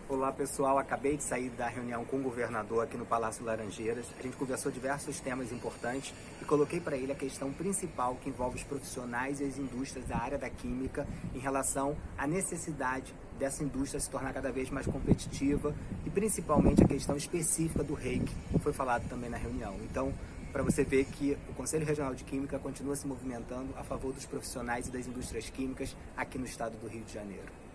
Olá pessoal, acabei de sair da reunião com o governador aqui no Palácio Laranjeiras. A gente conversou diversos temas importantes e coloquei para ele a questão principal que envolve os profissionais e as indústrias da área da química em relação à necessidade dessa indústria se tornar cada vez mais competitiva e principalmente a questão específica do REIQ, que foi falado também na reunião. Então, para você ver que o Conselho Regional de Química continua se movimentando a favor dos profissionais e das indústrias químicas aqui no estado do Rio de Janeiro.